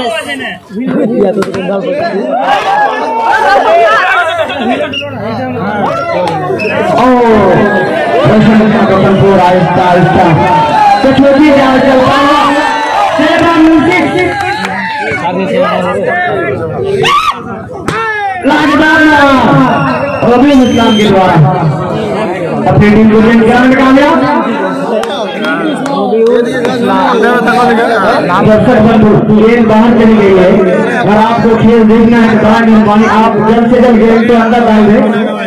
आहिस्ता आहिस्ता कठोरी चलता रबीउल इस्लाम के द्वारा अपनी टीम को कराने में कामयाब। दर्शक बंधु गेंद बाहर चली गई है। अगर आपको खेल देखना है तो बड़ा मेहरबानी आप जल्द से जल्द गेंद को अंदर डाल दें।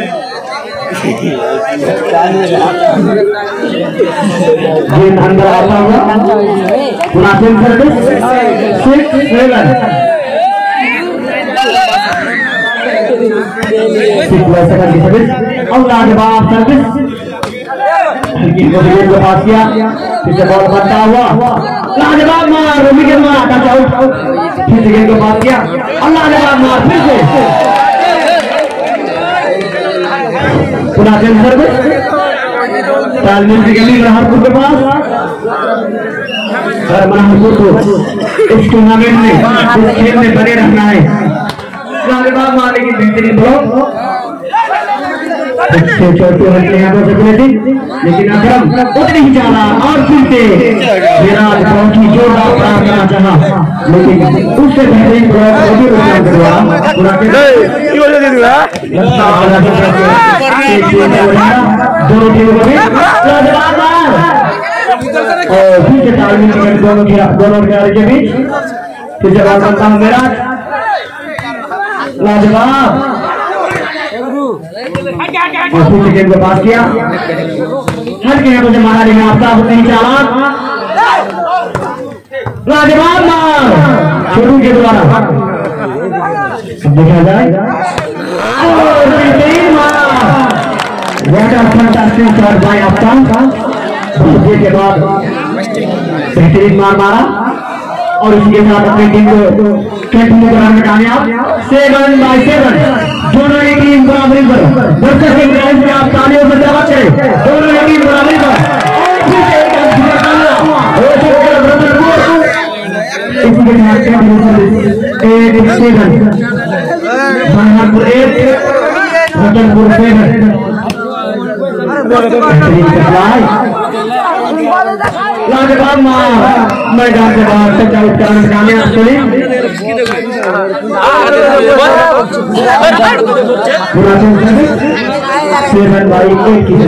गेंद अंदर आता हुआ मुनासिब सर्विस 6-7 और लाजवाब सर्विस को पास किया। पीछे बॉल बनता हुआ लाजवाब मार रवि के मार टच आउट। फिर से गेंद को पास किया और लाजवाब मार फिर से मुनासिब सर्विस। तालमेल की गली राहतपुर के पास राहतपुर को इस टूर्नामेंट में इस खेल में बने रहना है। लाजवाब मारने की बेहतरीन ब्लॉक चौथे हटने यहाँ पर लेकिन अकरम उतनी ही चाला और फिर से विराट बहुत ही जोरदार प्रयास करना चाहा लेकिन उससे बेहतरीन ब्लॉक दोनों टीमों को फिर से तालमेल दोनों खिलाड़ी के बीच फिर से बात करता हूँ विराट लाजवाब और फिर से गेंद को पास किया हर के यहाँ से मारा लेकिन आपका नहीं चाला लाजवाब मार छोटू के द्वारा देखा जाए के बाद बेहतरीन मार मारा और इसके साथ अपनी टीम को कंटिन्यू कराने में कामयाब। 7-7 दोनों की टीम बराबरी पर दर्शक के प्राइज में आप तालियों से दावा करें। दोनों की टीम बराबरी पर लाजवाब मार मैदान के बाहर से आउट कराने में कामयाब। भाई एक की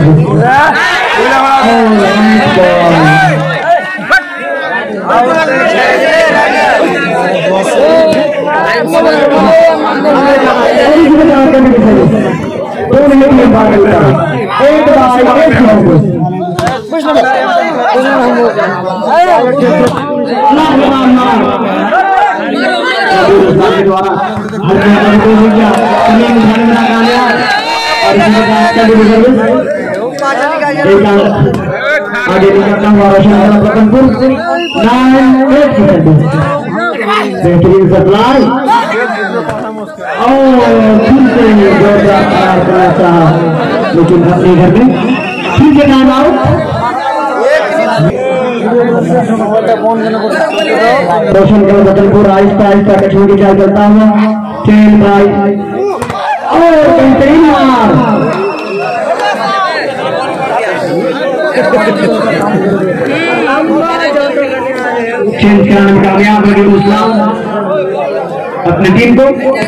आगे निकलता हुआ बेहतरीन सप्लाई लेकिन अपने घर में ठीक है टाइम आउट। रोशन का बदलपुर आहिस्ता आहिस्ता कठोरी चाल करता हुआ चैन भाई और बेहतरीन मार चेंज कराने में कामयाब रबीउल इस्लाम अपनी टीम को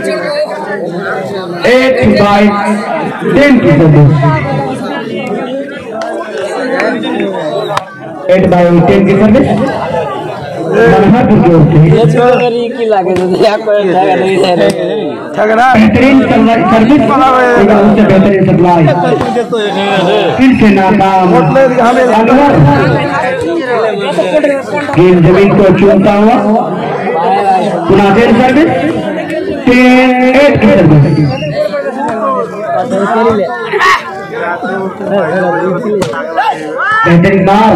8/10 की सर्विस 8/10 की सर्विस बेहतरीन सर्विस उससे बेहतरीन सप्लाई फिर से नाकाम। गेंद जमीन को चूमता हुआ मुनासिब सर्विस 10-8 की सर्विस बेहतरीन बार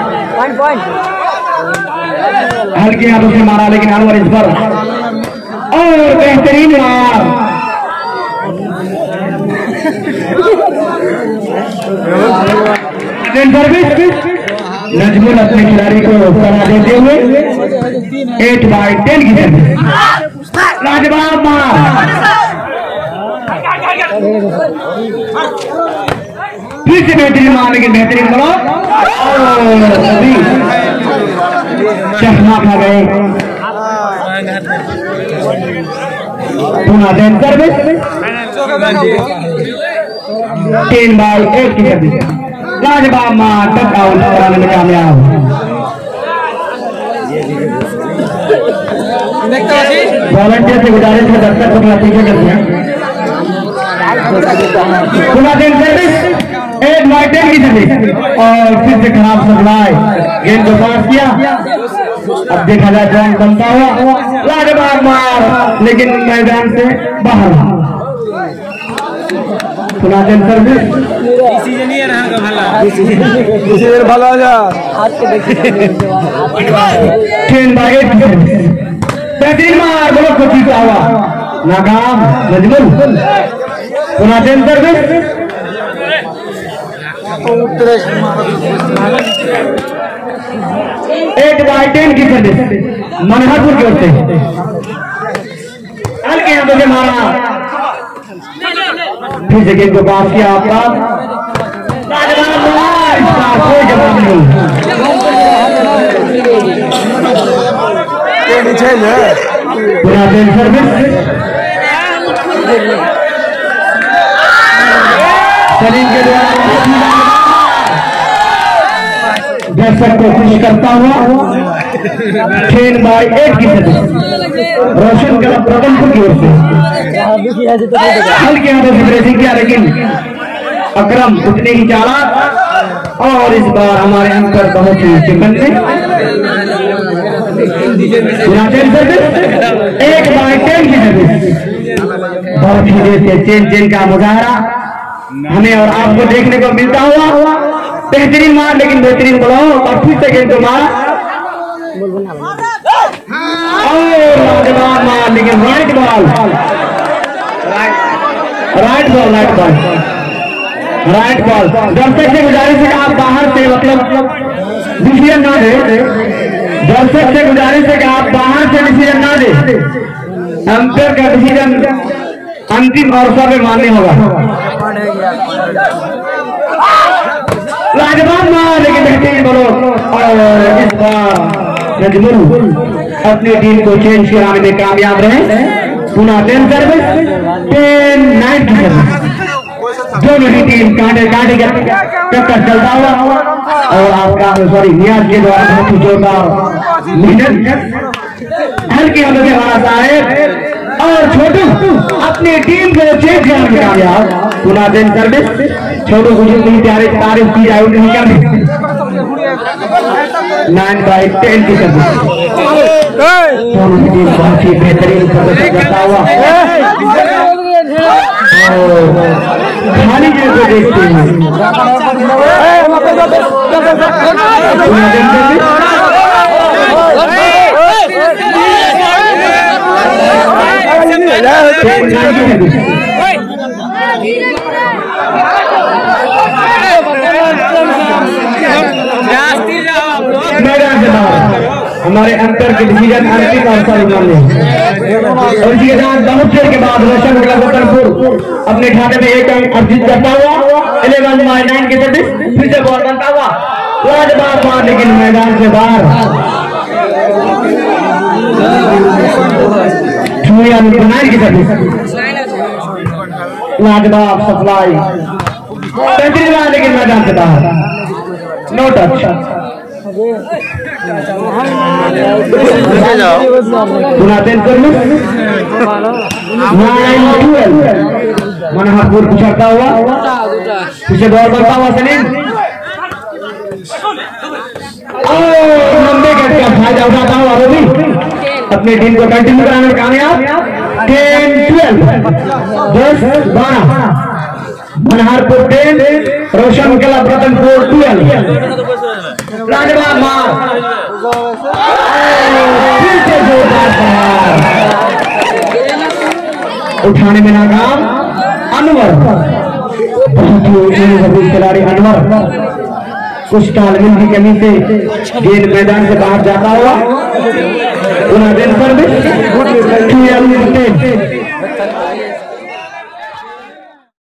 हल्के हाथों से मारा लेकिन अनवर इस पर और बेहतरीन मार सर्विस नजमुल अपने खिलाड़ी को सलाह देते हुए 8/10 की सर्विस। लाजवाब मार, फिर से बेहतरीन मार, लेकिन बेहतरीन बोलो चश्मा खा गए। पुनः 10 सर्विस, 10/8 की सर्विस। लाजवाब मार, टच आउट कराने में कामयाब। वॉलंटियर से गुजारिश है दर्शक को पीछे करते हैं। पुनः 10 सर्विस, 8/10 की सर्विस, और फिर से खराब सप्लाई, गेंद को पास किया। अब देखा जाए पॉइंट बनता हुआ। लाजवाब मार, लेकिन मैदान से बाहर। पुनः 10 सर्विस, भला जा 10/8 की सर्विस। बेहतरीन मार, ब्लॉक को जीता हुआ, नाकाम नजमुल। पुनः 10 सर्विस, 8/10 की सर्विस मनहरपुर की ओर से। हल्के हाथों से मारा, फिर से गेंद को पास किया। आपका कोई जवाब नहीं। पुनः 10 सर्विस, सलीम के द्वारा दर्शक को खुश करता हुआ 10/8 की सर्विस रोशन क्लब रतनपुर की ओर से। हल्के हाथों से प्रेसिंग किया, लेकिन अकरम उतने ही चालाक, और इस बार हमारे अंतर बहुत ही चिकन थे। 1/10 की सर्विस, बहुत ही देर से चेन का मुजाहरा हमें और आपको देखने को मिलता हुआ। बेहतरीन मार, लेकिन बेहतरीन ब्लॉक, और फिर से गेंद को मारा, लाजवाब मार, लेकिन राइट बॉल, राइट बॉल। दर्शक से गुजारिश है कि आप बाहर से, मतलब डिसीजन ना दे। दर्शक से गुजारिश है कि आप बाहर से डिसीजन ना दे। अंपायर का डिसीजन अंतिम अवसर में मान्य होगा। लाजवाब मार, लेकिन बेहतरीन बोलो, और इस बार नजमुल अपनी टीम को चेंज कराने में कामयाब रहे। पुनः 10 सर्विस, 10/9 की सर्विस। दोनों ही टीम कांटे टक्कर चलता हुआ, और आपका नियाज के द्वारा बहुत ही जोरदार मेहनत। हल्के हाथों से हमारा साहेब और छोटू अपनी टीम को चेंज कराने में कामयाब। पुनः 10 सर्विस, छोटू को जितनी तारीफ की जाए उतनी कम। 9/10 की सर्विस, दोनों की टीम बहुत ही बेहतरीन प्रदर्शन करता हुआ। खाली जगह को देखते हैं। मैदान से बाहर हमारे अंतर के डिसीजन अंतिम अवसर मान्य। और इसी के साथ बहुत देर के बाद रोशन क्लब रतनपुर अपने खाते में 1 अंक अर्जित करता हुआ 11/9 की सर्विस। फिर से बॉल बनता हुआ, लाजवाब मार, लेकिन मैदान से बाहर। 2/9 की सर्विस, लाजवाब सप्लाई, बेहतरीन मार, लेकिन मैदान से बाहर। No touch. पुनः 10 सर्विस, 9/12 मनहरपुर पिछड़ता हुआ, पीछे बॉल बनता हुआ सलीम, लंबे कट का फायदा उठाता हुआ रवि अपनी टीम को कंटिन्यू कराने में कामयाब। 10-12, 10-12 मनहरपुर 10, रोशन क्लब रतनपुर 12। लाजवाब मार, फिर से जोरदार उठाने में नाकाम। अनवर, बहुत ही खिलाड़ी अनवर, कुछ तालमेल की कमी से गेंद मैदान से बाहर जाता हुआ। Una vez por vez,